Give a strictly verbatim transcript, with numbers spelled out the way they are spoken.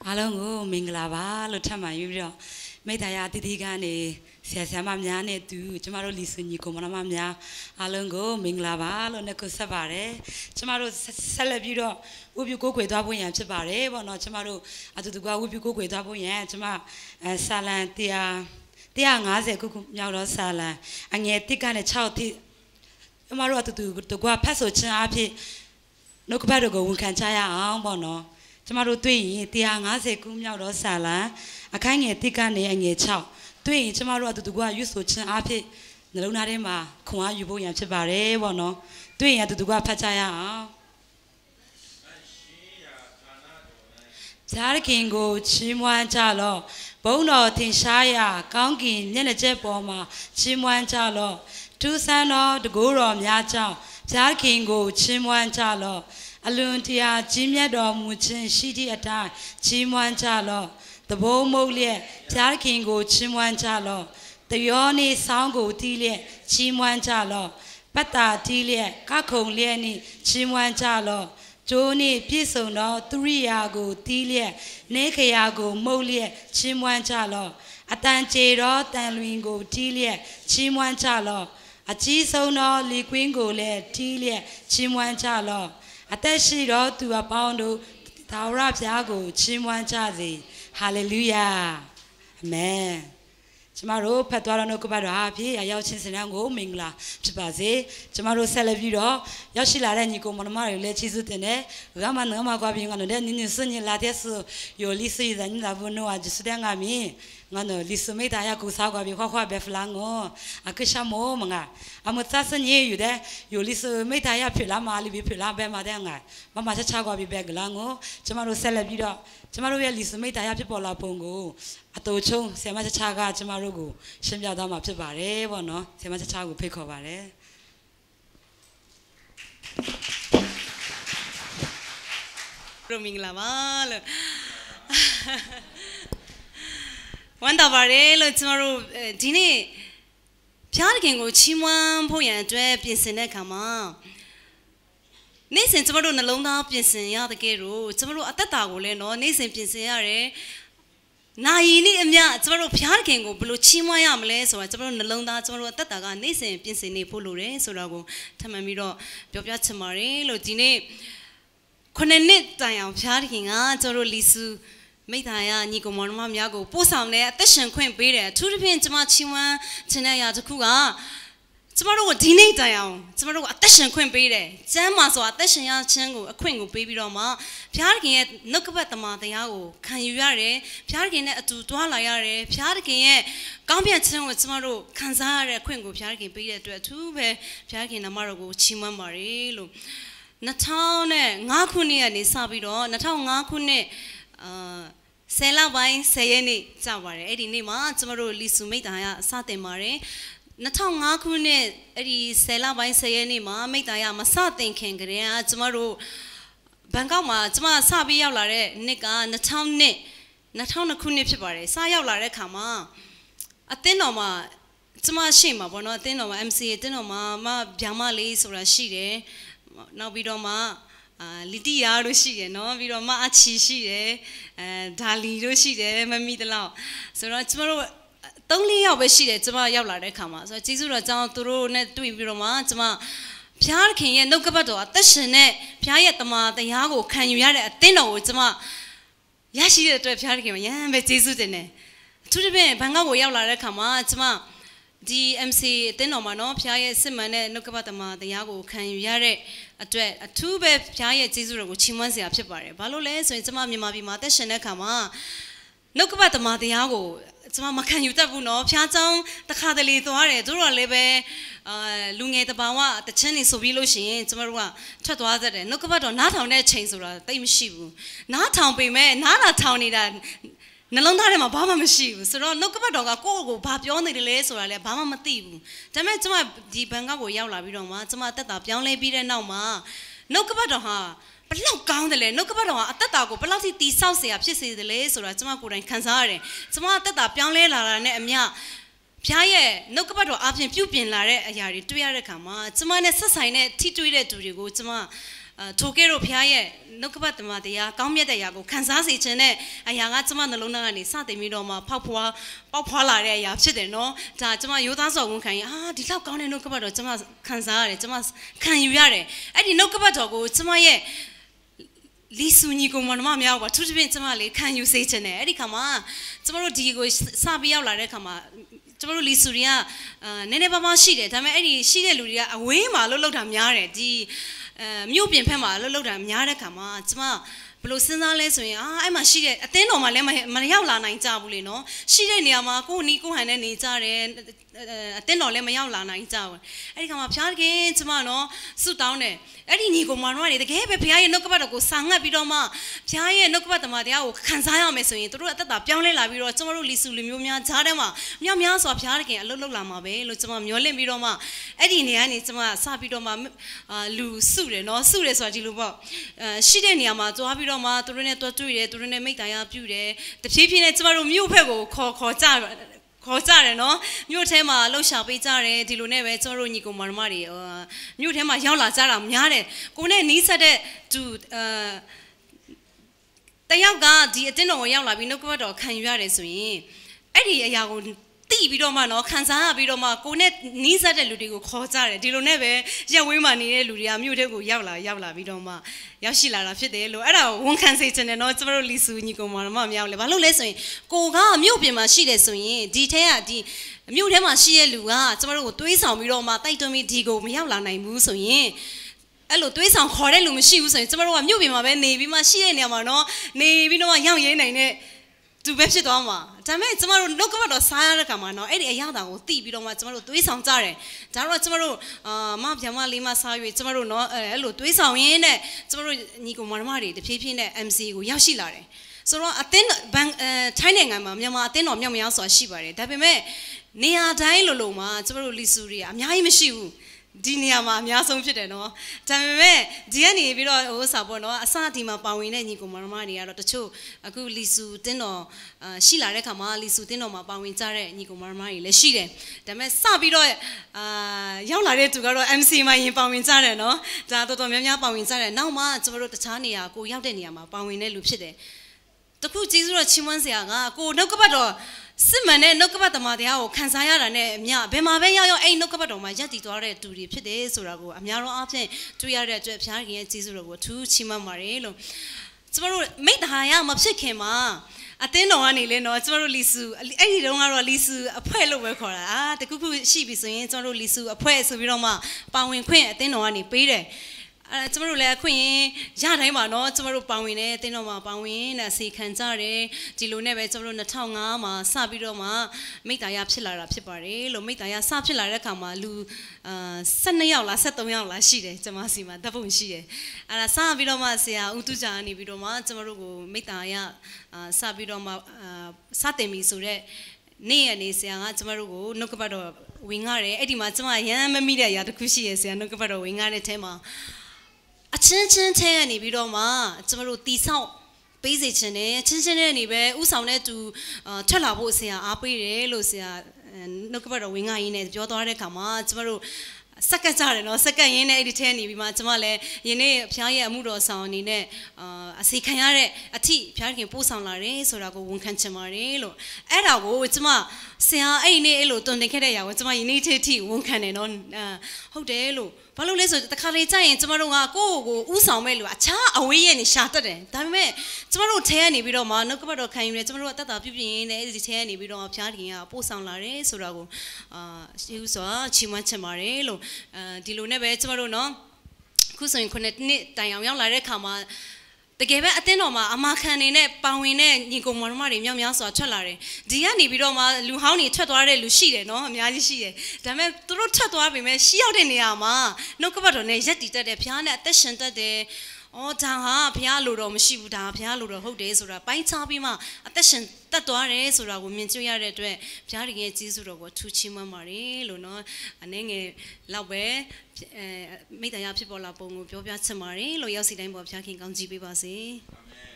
အားလုံးကိုမင်္ဂလာပါလို့ထပ်မံယူပြီးတော့မိသားရတတိကနေဆရာဆရာမများနဲ့တူကျမတို့လီဆွေညီကိုမနမများအားလုံးကိုမင်္ဂလာပါလို့နဲ့ကိုဆက်ပါတယ်ကျမတို့ဆက်လက်ပြီးတော့ဝိပုကိုးကွယ်သွားဖို့ရန်ဖြစ်ပါတယ်ပေါ့နော်ကျမတို့အတူတူကဝိပုကိုးကွယ်သွားဖို့ရန်ကျမအဲဆာလံတရားတရား၅၀ခုခုမြောက်တော့ဆာလံအငယ်တစ်ကနေ၆ထိကျမတို့အတူတူတကွာဖတ်ဆိုခြင်းအဖြစ်နှုတ်ကပတ်တော်ကိုဝန်ခံကြရအောင်ပေါ့နော်ကျမတို့တွေ့ရင်တရား၅၀ခုမြောက်တော့ဆာလံအခိုင်ငယ်တစ်ကနေအငယ်၆တွေ့ရင်ကျမတို့အတူတူကရွတ်ဆိုခြင်းအဖြစ်နှလုံးသားထဲမှာခွန်အားယူဖို့ရန်ဖြစ်ပါတယ်ပေါ့နော်တွေ့ရင်အတူတူကဖတ်ကြရအောင်ဇာရခင်ကိုချီးမွမ်းကြလော့ဘုန်းတော်ထင်ရှားရာကောင်းကင်မျက်နှာကျက်ပေါ်မှာချီးမွမ်းကြလော့ထူးဆန်းသောတကူတော်များကြောင့်ဇာရခင်ကိုချီးမွမ်းကြလော့အလွန်တရာကြီးမြတ်တော်မူခြင်းရှိသည့်အတိုင်းချီးမွမ်းကြလော့တဘိုးမုတ်လျက်ဘုရားခင်ကိုချီးမွမ်းကြလော့တယောနေဆောင်းကိုတီးလျက်ချီးမွမ်းကြလော့ပတ်တာတီးလျက်ကခုံလျက်နှင့်ချီးမွမ်းကြလော့ကျိုးနှင့်ပြည့်စုံသောသူရိယာကိုတီးလျက်နေခရာကိုမှုတ်လျက်ချီးမွမ်းကြလော့အတန်ကျေသောတန်လွင်ကိုတီးလျက်ချီးမွမ်းကြလော့အကြီးဆုံးသောလီကွင်းကိုလည်းတီးလျက်ချီးမွမ်းကြလော့အသက်ရှိသောသူအပေါင်းတို့သာဝရဘုရားကိုချီးမွမ်းကြစေဟာလေလုယာအာမင်ကျမတို့ဖတ်သွားတော့နှုတ်ကပတ်တော်အဖြစ်ရောက်ချင်းစင်တန်းကိုမင်္ဂလာဖြစ်ပါစေကျမတို့ဆက်လက်ပြီးတော့ရောက်ရှိလာတဲ့ညီကိုမောင်နှမတွေလည်းချီးကျူးတင်တယ်ဂမနမကွာပြီးငါတို့လည်းနင်းနင်းစညလာတဲ့ဆိုယောလီစီဇန်လာဘနိုအဂျစတဲ့ငါမင်းငါတို့လီစမေတာရကူစားကွာပြီးခွာခွာပဲဖလန်ကိုအခရှာမောမငါအမသစညေယူတဲ့ယောလီစမေတာရဖြစ်လာမာလီပြီးဖြစ်လာပဲမှာတဲ့ငါမမချချကွာပြီးပဲဂလန်ကိုကျမတို့ဆက်လက်ပြီးတော့ကျမတို့ရဲ့လီစမေတာရဖြစ်ပေါ်လာပုံကိုအတူချုံဆရာမချချကကျမတို့ကိုရှင်းပြသွားမှာဖြစ်ပါတယ်ပေါ့နော်ဆရာမချချကိုဖိတ်ခေါ်ပါတယ်ရိုမင်္ဂလာပါလို့ဝန်တော်ပါတယ်လို့ကျမတို့ဒီနေ့ဘုရားခင်ကိုချီးမွမ်းဖို့ရန်အတွက်ပြင်ဆင်တဲ့အခါမှာနေ့စဉ်ကျမတို့နှလုံးသားပြင်ဆင်ရတဲ့ကဲတော့ကျမတို့အသက်တာကိုလည်းနော်နေ့စဉ်ပြင်ဆင်ရတယ်နာယီနေ့အမြကျမတို့ဘုရားခင်ကိုဘယ်လိုချီးမွမ်းရမလဲဆိုတာကျမတို့နှလုံးသားကျမတို့အသက်တာကနေ့စဉ်ပြင်ဆင်နေဖို့လိုတယ်ဆိုတာကိုထပ်မံပြီးတော့ပြောပြချင်ပါတယ်လို့ဒီနေ့ခုနှစ်နှစ်တိုင်အောင်ဘုရားခင်ကကျမတို့လီဆူမိသားရညီကောင်မောင်နှမများကိုပို့ဆောင်တဲ့အသက်ရှင်ခွင့်ပေးတယ်အထူးသဖြင့်ကျမချီးမွမ်းခြင်းတဲ့အရာတစ်ခုကကျမတို့ကဒီနေ့တိုင်အောင်ကျမတို့ကအသက်ရှင်ခွင့်ပေးတယ်ကျမ်းမှာဆိုတာအသက်ရှင်ရခြင်းကိုအခွင့်ကိုပေးပြီးတော့မှဘုရားခင်ရဲ့နှုတ်ကပတ်တမန်တရားကိုခံယူရတယ်ဘုရားခင်နဲ့အတူတွားလာရတယ်ဘုရားခင်ရဲ့ကောင်းမြတ်ခြင်းကိုကျမတို့ခံစားရတဲ့အခွင့်ကိုဘုရားခင်ပေးတဲ့အတွက်အထူးပဲဘုရားခင်နာမတော်ကိုချီးမွမ်းပါတယ်လို့နှစ်ထောင်ငါးခုနှစ်ကနေစပြီးတော့နှစ်ထောင်ငါးခုနှစ်အာဆယ်လပိုင်းဆယ်ရက်နေ့ကြာပါတယ်အဲ့ဒီနေ့မှာကျမတို့လီဆူမိသားရစတင်ပါတယ်နှစ်ထောင်ငါးခုနှစ်အဲ့ဒီဆယ်လပိုင်းဆယ်ရက်နေ့မှာမိသားရမစတင်ခင်ကတည်းကကျမတို့ဘန်ကောက်မှာကျမစပြီးရောက်လာတဲ့နှစ်ကနှစ်ထောင်နှစ်နှစ်ထောင်နှစ်ခုနှစ်ဖြစ်ပါတယ်စရောက်လာတဲ့ခါမှာအသင်းတော်မှာကျမရှိမှာပေါ့နော်အသင်းတော်မှာ M C A အသင်းတော်မှာမဗျာမလေးဆိုတာရှိတယ်နောက်ပြီးတော့မှအာလီတီယာတို့ရှိတယ်နော်ပြီးတော့မအချီရှိတယ်အဲဒါလီတို့ရှိတယ်မမီတလောက်ဆိုတော့ကျမတို့သုံးလေးယောက်ပဲရှိတယ်ကျမရောက်လာတဲ့ခါမှာဆိုတော့ကျေးဇူးတော်ကြောင့်သူတို့နဲ့တွေ့ပြီးတော့မှကျမဘုရားခင်ရဲ့နှုတ်ကပတ်တော်အသက်ရှင်တဲ့ဘုရားရဲ့တမန်တရားကိုခံယူရတဲ့အသင်းတော်ကိုကျမရရှိတဲ့အတွက်ဘုရားခင်ကရမ်းပဲကျေးဇူးတင်တယ်အထူးသဖြင့်ဘန်ကောက်ကိုရောက်လာတဲ့ခါမှာကျမဒီ M C အသင်းတော်မှာနော်ဘုရားရဲ့စစ်မှန်တဲ့နှုတ်ကပတ်တမန်တရားကိုခံယူရတဲ့အတွက်အထူးပဲဘုရားရဲ့ကျေးဇူးတော်ကိုချီးမွမ်းစရာဖြစ်ပါတယ်ဘာလို့လဲဆိုရင်ကျမမြန်မာပြည်မှာအသက်ရှင်တဲ့ခါမှာနှုတ်ကပတ်တမန်တရားကိုကျမမခံယူတတ်ဘူးနော်ဖျားချောင်းတခါတလေသွားတယ်တို့တော့လည်းပဲအာလူငယ်တဘာဝတချင်းနေဆိုပြီးလို့ရှိရင်ကျမတို့ကထွက်သွားတတ်တယ်နှုတ်ကပတ်တော်နားထောင်တဲ့အချိန်ဆိုတာတိတ်မရှိဘူးနားထောင်ပေမဲ့နားတာထောင်နေတာနှလုံးသားထဲမှာဘာမှမရှိဘူးဆိုတော့နှုတ်ကပတ်တော်ကကိုယ့်ကိုဘာပြောနေတယ်လဲဆိုတာလည်းဘာမှမသိဘူးဒါပေမဲ့ကျမဒီဘန်ကောက်ကိုရောက်လာပြီးတော့မှကျမတက်တာပြောင်းလဲပြီးတဲ့နောက်မှာနှုတ်ကပတ်တော်ဟာဘလောက်ကောင်းတယ်လဲနှုတ်ကပတ်တော်ဟာအသက်တာကိုဘလောက်ထိတီဆောက်เสียဖြစ်စေတယ်လဲဆိုတာကျမကိုယ်တိုင်ခံစားရတယ်ကျမအသက်တာပြောင်းလဲလာတာနဲ့အမျှဘုရားရဲ့နှုတ်ကပတ်တော်အပြင်ပြုပြင်လာတဲ့အရာတွေတွေ့ရတဲ့အခါမှာကျမနဲ့ဆက်ဆိုင်တဲ့ထိတွေ့တဲ့သူတွေကိုကျမထိုကဲ့တို့ဖျားရဲ့နှုတ်ကပတ်တမန်တရားကောင်းမြတ်တဲ့အရာကိုခံစားစေခြင်းနဲ့အရာကကျမနှလုံးသားကနေစတင်ပြီးတော့မှဖောက်ဖွာပေါက်ဖွာလာတဲ့အရာဖြစ်တယ်နော်ဒါကျမရိုးသားစွာဝန်ခံရင်အာဒီလောက်ကောင်းတဲ့နှုတ်ကပတ်တော်ကျမခံစားရတယ်ကျမခံယူရတယ်အဲ့ဒီနှုတ်ကပတ်တော်ကိုကျမရဲ့လီဆူညီကောင်မများပါသူတပည့်ကျမလေးခံယူစေခြင်းနဲ့အဲ့ဒီခါမှာကျမတို့ဒီကိုစပြီးရောက်လာတဲ့ခါမှာကျမတို့လီဆူတွေကအာနည်းနည်းပါးပါးရှိတယ်ဒါပေမဲ့အဲ့ဒီရှိတဲ့လူတွေကအဝေးမှာလှုပ်လှုပ်တာများတယ်ဒီအဲမြို့ပြင်ဖက်မှာလှုပ်လှုပ်တာများတဲ့ခါမှာကျမဘလို့စဉ်းစားလဲဆိုရင်အာအဲ့မှာရှိတဲ့အတင်းတော်မှာလည်းမရောက်လာနိုင်ကြဘူးလေနော်ရှိတဲ့နေရာမှာကိုနီကိုဟန်နဲ့နေကြတယ်အတင်းတော်လည်းမရောက်လာနိုင်ကြဘူးအဲ့ဒီခါမှာဖျားခင်ကျမနော်ဆုတောင်းတယ်အဲ့ဒီညီကောင်မတို့ကနေတကယ်ပဲဘုရားရဲ့နှုတ်ကပတ်တော်ကိုစာငတ်ပြီးတော့မှဘုရားရဲ့နှုတ်ကပတ်တော်တရားကိုခံစားရမယ်ဆိုရင်တို့အသက်တာပြောင်းလဲလာပြီးတော့ကျမတို့လီဆူလူမျိုးများဈားထဲမှာမြောက်များစွာဘုရားခင်အလုပ်လုပ်လာမှာပဲလို့ကျမမျှော်လင့်ပြီးတော့မှအဲ့ဒီနေရာကနေကျမစပြီးတော့မှလူစုတယ်နော်စုတယ်ဆိုတာဒီလိုပေါ့ရှိတဲ့နေရာမှာသွားပြီးတော့မှသူတို့နဲ့တွေ့တွေ့တယ်သူတို့နဲ့မိတ်တရားပြုတယ်တဖြည်းဖြည်းနဲ့ကျမတို့မြို့ဘက်ကိုခေါ်ခေါ်ကြခေါ်ကြတယ်နော်မြို့ထဲမှာလှုပ်ရှားပေးကြတယ်ဒီလိုနဲ့ပဲကျမတို့ညီကောင်မတော်မတွေမြို့ထဲမှာရောက်လာကြတာများတယ်ကိုနဲ့နီးစပ်တဲ့သူအာတယောက်ကဒီအတင်းတော်ကိုရောက်လာပြီးနှုတ်ကပတ်တော်ခံယူရတယ်ဆိုရင်အဲ့ဒီအရာကိုတိပြီးတော့မှနော်ခံစားရပြီးတော့မှကိုနဲ့နီးစပ်တဲ့လူတွေကိုခေါ်ကြတယ်ဒီလိုနဲ့ပဲရက်ဝေးမှနေတဲ့လူတွေကမြို့ထဲကိုရောက်လာရောက်လာပြီးတော့မှရောက်ရှိလာတာဖြစ်တယ်လို့အဲ့ဒါကိုဝန်ခံစေချင်တယ်နော်ကျမတို့လီဆူညီကောင်မတော်မများလေဘာလို့လဲဆိုရင်ကိုကမြို့ပြင်မှာရှိတယ်ဆိုရင်ဒီထဲကဒီမြို့ထဲမှာရှိတဲ့လူကကျမတို့ကိုတွေးဆောင်ပြီးတော့မှတိုက်တွန်းပြီးဒီကိုမရောက်လာနိုင်ဘူးဆိုရင်အဲ့လိုတွေးဆောင်ခေါ်တဲ့လူမရှိဘူးဆိုရင်ကျမတို့ကမြို့ပြင်မှာပဲနေပြီးမှရှိတဲ့နေရာမှာနော်နေပြီးတော့ရောက်ရင်းနိုင်တဲ့သူပဲဖြစ်သွားမှာဒါပေမဲ့ကျမတို့နှုတ်ကပတ်တော်စားရတဲ့ခါမှာနော်အဲ့ဒီအရာတော်ကိုသိပြီးတော့မှကျမတို့တွေးဆောင်ကြတယ်ဒါတော့ကျမတို့အာမဗျာမလေးမစား၍ကျမတို့နော်အဲ့လိုတွေးဆောင်ရင်းနဲ့ကျမတို့ညီကောင်မတော်တွေတဖြည်းဖြည်းနဲ့ M C ကိုရောက်ရှိလာတယ်ဆိုတော့အတင်းဘန်အဲထိုင်းနိုင်ငံမှာမြန်မာအတင်းတော်မြောက်များစွာရှိပါတယ်ဒါပေမဲ့နေရာတိုင်းလိုလိုမှာကျမတို့လီဆူတွေအများကြီးမရှိဘူးဒီနေရာမှာအများဆုံးဖြစ်တယ်နော်ဒါပေမဲ့ဒီကနေပြီးတော့ဟိုစာပေါ့နော်အစဒီမှာပါဝင်တဲ့ညီကောင်မတော်တွေကတော့တချို့အခုလီဆူတင်းတော်ရှိလာတဲ့ခါမှာလီဆူတင်းတော်မှာပါဝင်ကြတဲ့ညီကောင်မတော်တွေလည်းရှိတယ်ဒါပေမဲ့စပြီးတော့အာရောက်လာတဲ့သူကတော့ M C မှာရင်ပါဝင်ကြတယ်နော်ဒါတော်တော်များများပါဝင်ကြတယ်နောက်မှကျမတို့တခြားနေရာကိုရောက်တဲ့နေရာမှာပါဝင်တဲ့လူဖြစ်တယ်တခုကျေးဇူးတော်ချီးမွမ်းစရာကကိုနှုတ်ကပတ်တော်စစ်မှန်တဲ့နှုတ်ကပတ်တော်တရားကိုခံစားရတာနဲ့အမြဘယ်မှာပဲရောက်ရောက်အဲ့နှုတ်ကပတ်တော်မှာယက်တည်သွားတဲ့သူတွေဖြစ်တယ်ဆိုတာကိုအများတော်အားဖြင့်တွေ့ရတဲ့အတွက်ဘုရားခင်ရဲ့ကျေးဇူးတော်ကိုအထူးချီးမွမ်းပါတယ်လို့ကျမတို့မိတ္တဟာယမဖြစ်ခင်မှာအတင်းတော်ကနေလဲနော်ကျမတို့လီဆူအဲ့ဒီတုန်းကတော့လီဆူအဖွဲ့လို့ပဲခေါ်တာအာတခုခုရှိပြီဆိုရင်ကျမတို့လီဆူအဖွဲ့ဆိုပြီးတော့မှပါဝင်ခွင့်အတင်းတော်ကနေပေးတယ်အဲကျမတို့လည်းအခွင့်ရတိုင်းမှာနော်ကျမတို့ပါဝင်တယ်တင်းတော်မှာပါဝင်နဲ့အစီခံကြတယ်ဒီလိုနဲ့ပဲကျမတို့၂၀၀၅မှာစပြီးတော့မှမိတ္တရာဖြစ်လာတာဖြစ်ပါတယ်လို့မိတ္တရာစဖြစ်လာတဲ့အခါမှာလူအာ၁၂ယောက်လား၁၃ယောက်လားရှိတယ်ကျမစီမှာတပ်ပုံရှိတယ်အဲဒါစပြီးတော့မှဆရာဦးတူဂျာကနေပြီးတော့မှကျမတို့ကိုမိတ္တရာအာစပြီးတော့မှအာစတင်ပြီဆိုတော့နေ့ရက်နေ့ဆရာကကျမတို့ကိုနှုတ်ကပတ်တော်ဝင်ငှတယ်အဲ့ဒီမှာကျမရမ်းမမိတဲ့အရာတစ်ခုရှိရဆရာနှုတ်ကပတ်တော်ဝင်ငှတဲ့ထဲမှာအချင်းချင်းထဲကနေပြီးတော့မှကျမတို့တီဆောက်ပေးစေချင်တယ်ချင်းချင်းနဲ့နေပဲဥဆောင်တဲ့သူထွက်လာဖို့ဆရာအားပေးတယ်လို့ဆရာနှုတ်ကပတ်တော်ဝင်ငှရင်းနဲ့ပြောသွားတဲ့အခါမှာကျမတို့စက္ကန့်ကြတယ်နော်စက္ကန့်ရင်းနဲ့အဲ့ဒီထဲနေပြီးမှကျမလည်းယနေ့ဘုရားရဲ့အမှုတော်ဆောင်အနေနဲ့အာအစီခံရတဲ့အထိဘုရားခင်ပို့ဆောင်လာတယ်ဆိုတာကိုဝန်ခံချင်ပါတယ်လို့အဲ့ဒါကိုကျမဆရာအဲ့ဒီနေ့အဲ့လိုတွင်တင်ခဲ့တဲ့အရာကိုကျမယနေ့ထိထိဝန်ခံတယ်နော်ဟုတ်တယ်လို့ဘာလို့လဲဆိုတခါလေကြာရင်ကျမတို့ကကိုယ့်ကိုဥဆောင်မဲ့လူအခြားအဝေးရဲ့နေရှာတတ်တယ်ဒါပေမဲ့ကျမတို့ထဲကနေပြီးတော့မှနှုတ်ကပတ်တော်ခံယူတယ်ကျမတို့ကတတ်တာပြုပြင်ရင်းနဲ့အဲ့ဒီထဲကနေပြီးတော့ဘုရားခင်ကပို့ဆောင်လာတယ်ဆိုတာကိုအာရှိဥစွာချီးမွမ်းချင်ပါတယ်လို့အဲဒီလိုနဲ့ပဲကျမတို့နော်ခုဆိုရင်ခုနှစ်နှစ်တိုင်အောင်ရောက်လာတဲ့ခါမှာတကယ်ပဲအတင်းတော်မှာအမခံနေနဲ့ပါဝင်တဲ့ညီကောင်မောင်မတွေမြောက်များစွာထွက်လာတယ်ဒီကနေပြီးတော့မှလူဟောင်းတွေထွက်သွားတဲ့လူရှိတယ်နော်အများကြီးရှိတယ်ဒါပေမဲ့သူတို့ထွက်သွားပြီမဲ့ရှိရောက်တဲ့နေရာမှာနှုတ်ကပတ်တော်နဲ့ရက်တည်တတ်တယ်ဘုရားနဲ့အသက်ရှင်တတ်တယ်အော်ဒါဟာဘုရားလိုတော်မရှိဘူးဒါဘုရားလိုတော်ဟုတ်တယ်ဆိုတာပိုင်းခြားပြီးမှအသက်ရှင်တတ်သွားတယ်ဆိုတာကိုမြင်တွေ့ရတဲ့အတွက်ဘုရားရဲ့ကျေးဇူးတော်ကိုထူးချီးမွမ်းပါတယ်လို့နော်အနေငယ်လောက်ပဲအဲမိတ္တရာဖြစ်ပေါ်လာပုံကိုပြောပြချင်ပါတယ်လို့ရောက်စီတိုင်းပေါ်ဘုရားခင်ကောင်းချီးပေးပါစေအာမင်